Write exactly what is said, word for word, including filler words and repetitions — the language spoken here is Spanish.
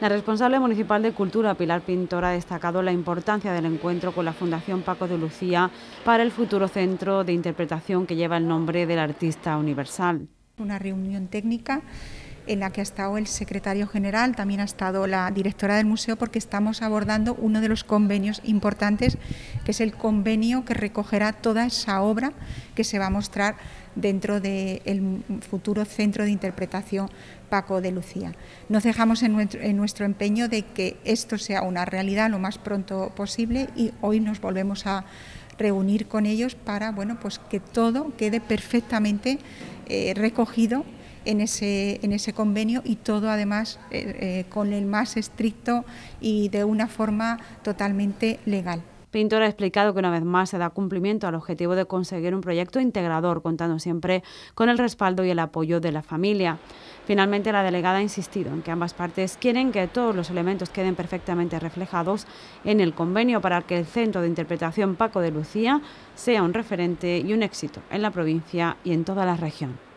La responsable municipal de Cultura, Pilar Pintor, ha destacado la importancia del encuentro con la Fundación Paco de Lucía para el futuro centro de interpretación que lleva el nombre del artista universal. Una reunión técnica en la que ha estado el secretario general, también ha estado la directora del museo, porque estamos abordando uno de los convenios importantes, que es el convenio que recogerá toda esa obra que se va a mostrar dentro del futuro centro de interpretación Paco de Lucía. Nos dejamos en nuestro, en nuestro empeño de que esto sea una realidad lo más pronto posible, y hoy nos volvemos a reunir con ellos para, bueno, pues que todo quede perfectamente eh, recogido en ese, en ese convenio, y todo además eh, eh, con el más estricto y de una forma totalmente legal. Pintor ha explicado que una vez más se da cumplimiento al objetivo de conseguir un proyecto integrador, contando siempre con el respaldo y el apoyo de la familia. Finalmente, la delegada ha insistido en que ambas partes quieren que todos los elementos queden perfectamente reflejados en el convenio para que el Centro de Interpretación Paco de Lucía sea un referente y un éxito en la provincia y en toda la región.